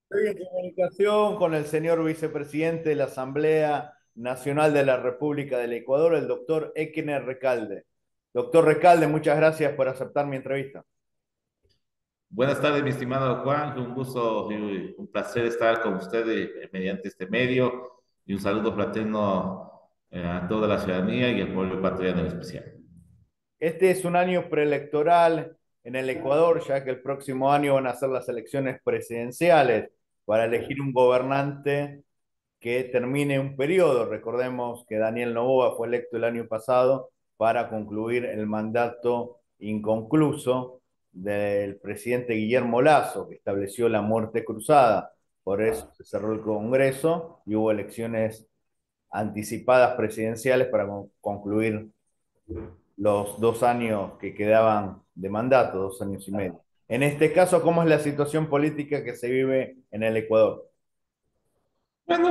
Estoy en comunicación con el señor vicepresidente de la Asamblea Nacional de la República del Ecuador, el doctor Ekner Recalde. Doctor Recalde, muchas gracias por aceptar mi entrevista. Buenas tardes, mi estimado Juan. Un gusto y un placer estar con usted mediante este medio y un saludo fraterno a toda la ciudadanía y al pueblo ecuatoriano en especial. Este es un año preelectoral en el Ecuador, ya que el próximo año van a ser las elecciones presidenciales para elegir un gobernante que termine un periodo. Recordemos que Daniel Noboa fue electo el año pasado para concluir el mandato inconcluso del presidente Guillermo Lasso, que estableció la muerte cruzada. Por eso se cerró el Congreso y hubo elecciones anticipadas presidenciales para concluir los 2 años que quedaban de mandato, 2 años y medio. En este caso, ¿cómo es la situación política que se vive en el Ecuador? Bueno,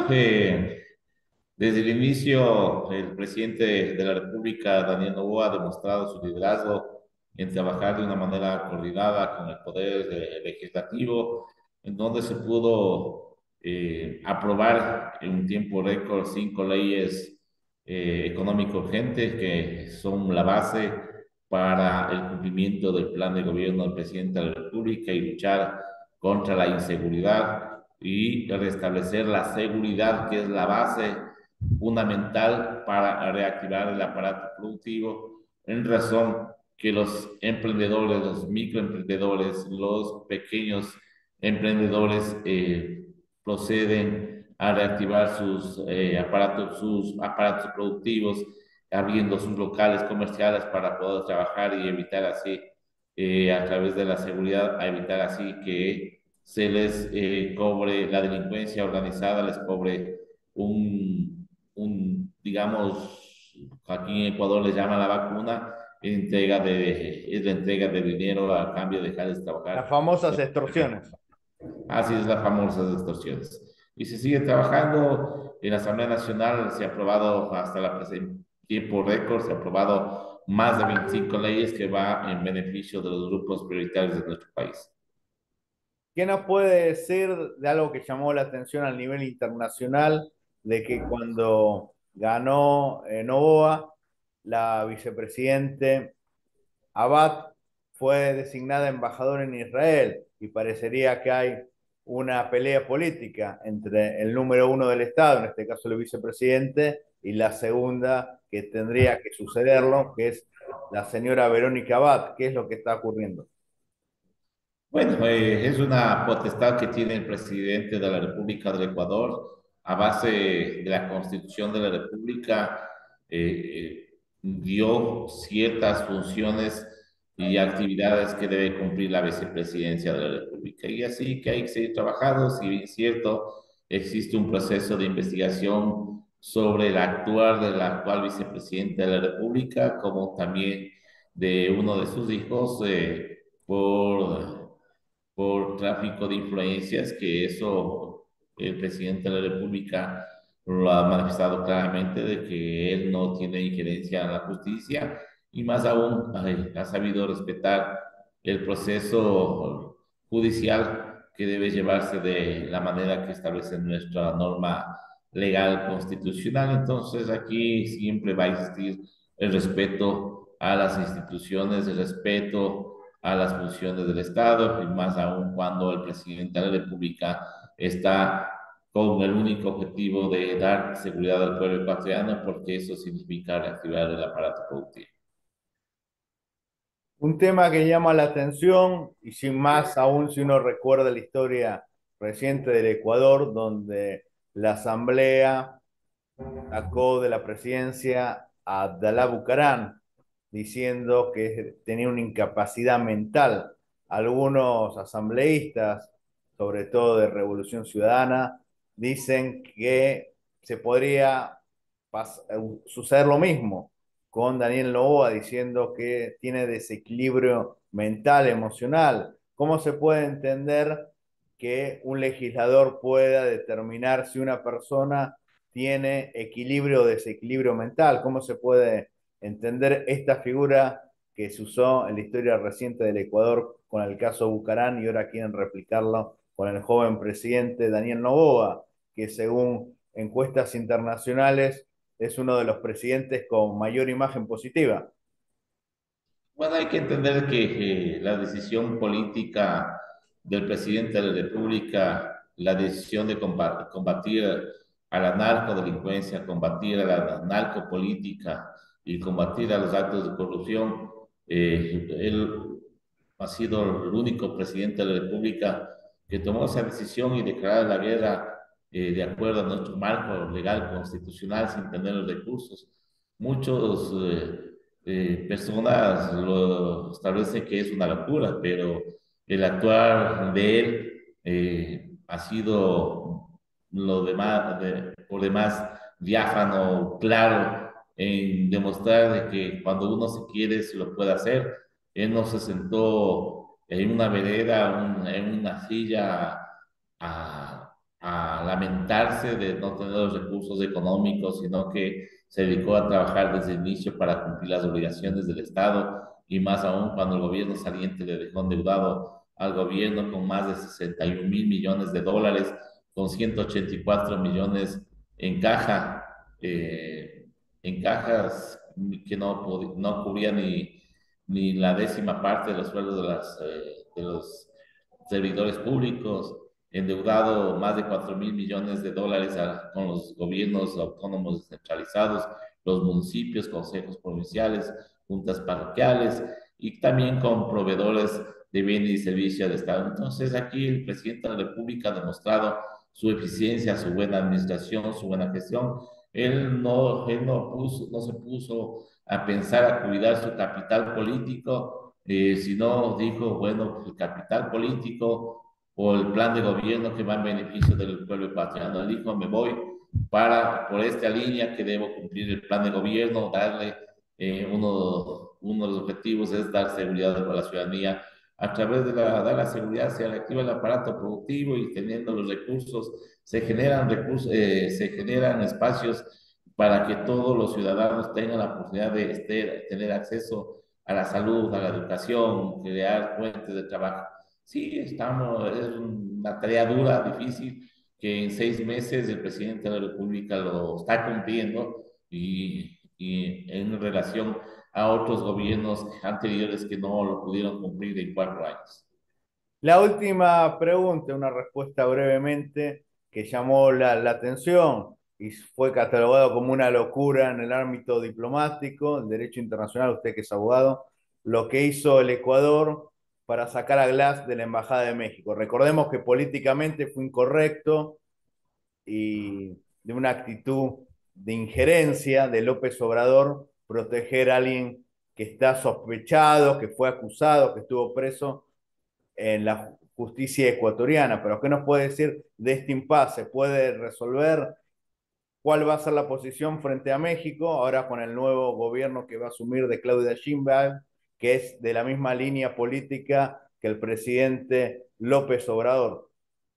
desde el inicio, el presidente de la República, Daniel Noboa, ha demostrado su liderazgo en trabajar de una manera coordinada con el poder legislativo, en donde se pudo aprobar en un tiempo récord 5 leyes económico urgentes que son la base para el cumplimiento del plan de gobierno del presidente de la República y luchar contra la inseguridad y restablecer la seguridad, que es la base fundamental para reactivar el aparato productivo, en razón que los emprendedores, los microemprendedores, los pequeños emprendedores proceden a reactivar sus aparatos productivos, abriendo sus locales comerciales para poder trabajar y evitar así, a través de la seguridad, a evitar así que se les cobre la delincuencia organizada, les cobre digamos, aquí en Ecuador le llaman la vacuna, es la entrega de dinero a cambio de dejarles Las trabajar. famosas extorsiones. Así es las famosas extorsiones. Y se sigue trabajando. En la Asamblea Nacional se ha aprobado hasta tiempo récord, se ha aprobado más de 25 leyes que va en beneficio de los grupos prioritarios de nuestro país. ¿Qué nos puede decir de algo que llamó la atención a nivel internacional, de que cuando ganó Noboa, la vicepresidente Abad fue designada embajadora en Israel y parecería que hay una pelea política entre el número uno del Estado, en este caso el vicepresidente, y la segunda que tendría que sucederlo, que es la señora Verónica Abad? ¿Qué es lo que está ocurriendo? Bueno, es una potestad que tiene el presidente de la República del Ecuador a base de la Constitución de la República. Dio ciertas funciones y actividades que debe cumplir la vicepresidencia de la República. Y así que hay que seguir trabajando. Si bien es cierto, existe un proceso de investigación sobre el actuar de la actual vicepresidenta de la República, como también de uno de sus hijos, por tráfico de influencias, que eso el presidente de la República lo ha manifestado claramente de que él no tiene injerencia en la justicia y más aún ha sabido respetar el proceso judicial que debe llevarse de la manera que establece nuestra norma legal constitucional. Entonces aquí siempre va a existir el respeto a las instituciones, el respeto a las funciones del Estado, y más aún cuando el presidente de la República está con el único objetivo de dar seguridad al pueblo ecuatoriano, porque eso significa reactivar el aparato productivo. Un tema que llama la atención, y sin más aún si uno recuerda la historia reciente del Ecuador, donde la Asamblea sacó de la presidencia a Abdalá Bucarán, diciendo que tenía una incapacidad mental. Algunos asambleístas, sobre todo de Revolución Ciudadana, dicen que se podría suceder lo mismo con Daniel Noboa, diciendo que tiene desequilibrio mental, emocional. ¿Cómo se puede entender que un legislador pueda determinar si una persona tiene equilibrio o desequilibrio mental? ¿Cómo se puede entender esta figura que se usó en la historia reciente del Ecuador con el caso Bucarán y ahora quieren replicarlo con el joven presidente Daniel Noboa, que según encuestas internacionales es uno de los presidentes con mayor imagen positiva. Bueno, hay que entender que la decisión política del presidente de la República, la decisión de combatir a la narcodelincuencia, combatir a la narcopolítica y combatir a los actos de corrupción, él ha sido el único presidente de la República que tomó esa decisión y declarar la guerra de acuerdo a nuestro marco legal constitucional sin tener los recursos. Muchos personas lo establecen que es una locura, pero el actuar de él ha sido por demás diáfano, claro, en demostrar de que cuando uno se quiere, se lo puede hacer. Él no se sentó en una vereda, en una silla a lamentarse de no tener los recursos económicos, sino que se dedicó a trabajar desde el inicio para cumplir las obligaciones del Estado y más aún cuando el gobierno saliente le dejó endeudado al gobierno con más de 61.000 millones de dólares, con 184 millones en caja, en cajas que no cubrían ni la décima parte de los sueldos de los servidores públicos, endeudado más de 4.000 millones de dólares con los gobiernos autónomos descentralizados, los municipios, consejos provinciales, juntas parroquiales y también con proveedores de bienes y servicios del Estado. Entonces, aquí el presidente de la República ha demostrado su eficiencia, su buena administración, su buena gestión. No se puso a pensar a cuidar su capital político, sino dijo, bueno, el capital político o el plan de gobierno que va en beneficio del pueblo ecuatoriano. Él dijo, me voy por esta línea que debo cumplir el plan de gobierno, darle uno de los objetivos es dar seguridad a la ciudadanía a través de dar la seguridad, se reactiva el aparato productivo y teniendo los recursos, se generan espacios para que todos los ciudadanos tengan la posibilidad de tener acceso a la salud, a la educación, crear fuentes de trabajo. Sí, es una tarea dura, difícil, que en 6 meses el presidente de la República lo está cumpliendo y en relación a otros gobiernos anteriores que no lo pudieron cumplir en 4 años. La última pregunta, una respuesta brevemente que llamó la atención y fue catalogado como una locura en el ámbito diplomático, el derecho internacional, usted que es abogado, lo que hizo el Ecuador para sacar a Glass de la Embajada de México. Recordemos que políticamente fue incorrecto y de una actitud de injerencia de López Obrador proteger a alguien que está sospechado, que fue acusado, que estuvo preso en la justicia ecuatoriana. Pero ¿qué nos puede decir de este impasse? ¿Puede resolver cuál va a ser la posición frente a México, ahora con el nuevo gobierno que va a asumir de Claudia Sheinbaum, que es de la misma línea política que el presidente López Obrador?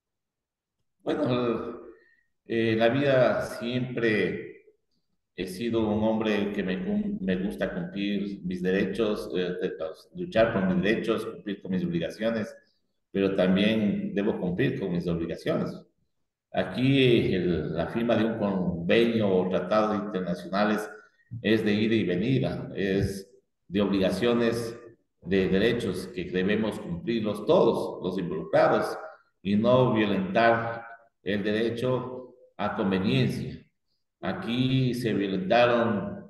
Bueno, la vida siempre he sido un hombre que me gusta cumplir mis derechos, luchar por mis derechos, cumplir con mis obligaciones, pero también debo cumplir con mis obligaciones. Aquí la firma de un convenio o tratados internacionales es de ida y venida, es de obligaciones, de derechos que debemos cumplirlos todos, los involucrados, y no violentar el derecho a conveniencia. Aquí se violentaron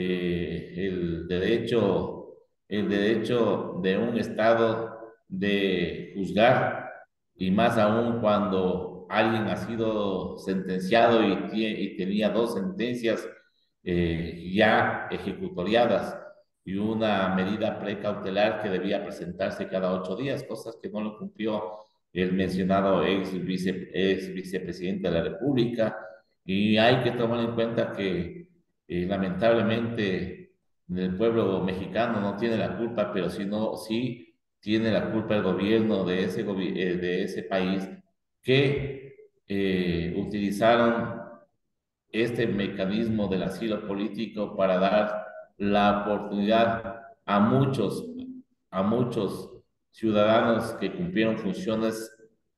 el derecho de un Estado de juzgar y más aún cuando alguien ha sido sentenciado y tenía dos sentencias ya ejecutoriadas y una medida precautelar que debía presentarse cada 8 días, cosas que no lo cumplió el mencionado ex vicepresidente de la República. Y hay que tomar en cuenta que lamentablemente el pueblo mexicano no tiene la culpa, pero sí tiene la culpa el gobierno de ese país que utilizaron este mecanismo del asilo político para dar la oportunidad a muchos ciudadanos que cumplieron funciones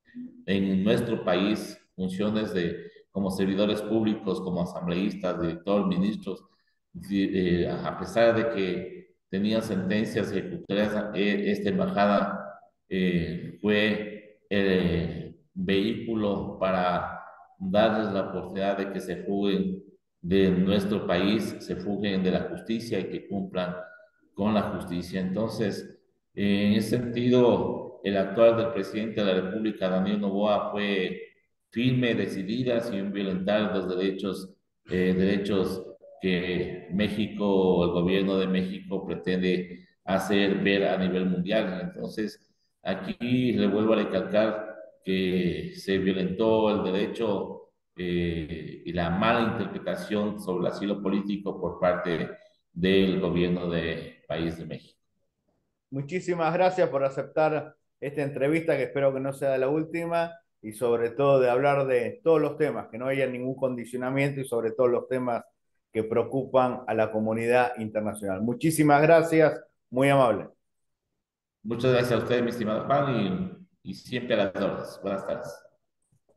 en nuestro país funciones como servidores públicos, como asambleístas, director, ministros, a pesar de que tenían sentencias ejecutorias, esta embajada fue el vehículo para darles la oportunidad de que se fuguen de nuestro país, se fuguen de la justicia y que cumplan con la justicia. Entonces, en ese sentido, el actual del presidente de la República, Daniel Noboa, fue firme, decidida, sin violentar los derechos que México, el gobierno de México pretende hacer ver a nivel mundial. Entonces, aquí le vuelvo a recalcar que se violentó el derecho y la mala interpretación sobre el asilo político por parte del gobierno del país de México. Muchísimas gracias por aceptar esta entrevista, que espero que no sea la última, y sobre todo de hablar de todos los temas, que no haya ningún condicionamiento y sobre todo los temas que preocupan a la comunidad internacional. Muchísimas gracias, muy amable. Muchas gracias a usted, mi estimado Juan, y siempre a las órdenes. Buenas tardes.